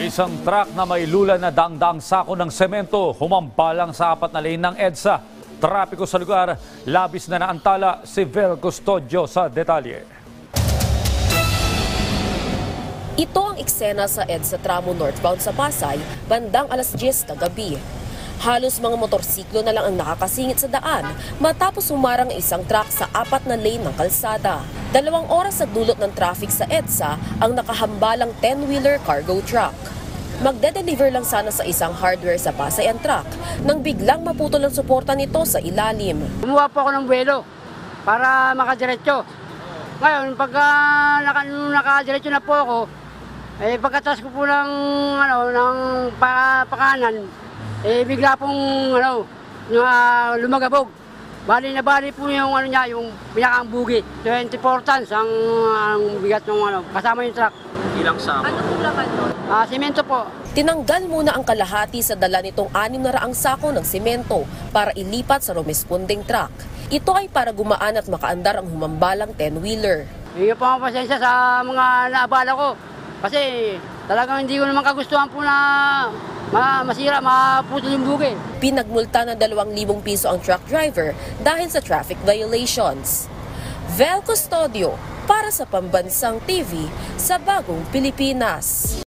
Isang truck na may lula na dangdang sako ng semento humampalang sa 4 na lane ng EDSA. Trapiko sa lugar, labis na naantala. Si Vel Custodio sa detalye. Ito ang eksena sa EDSA tramo northbound sa Pasay, bandang alas 10 ng gabi. Halos mga motorsiklo na lang ang nakakasingit sa daan matapos humarang isang truck sa 4 na lane ng kalsada. 2 oras sa dulot ng traffic sa EDSA ang nakahambalang 10-wheeler cargo truck. Magde-deliver lang sana sa isang hardware sa Pasay ang truck nang biglang maputol ang suporta nito sa ilalim. Kumuha po ako ng buwelo para makadiretso. Ngayon, pagka nakadiretso na po ako, pagkatas ko po ng pakanan, bigla pong lumagabog. Bali na bali po yung yung pinakang bugi. 24 tons ang bigat ng kasama yung truck. Ilang sako? Ano pong laman doon? Semento po. Tinanggal muna ang kalahati sa dala nitong 600 sako ng semento para ilipat sa rumesponding truck. Ito ay para gumaan at makaandar ang humambalang 10-wheeler. Hindi po ang pasensya sa mga naabala ko. Kasi talagang hindi ko naman kagustuhan po na masira, maputol yung bugi. Pinagmulta ng 2,000 piso ang truck driver dahil sa traffic violations. Vel Custodio para sa Pambansang TV sa Bagong Pilipinas.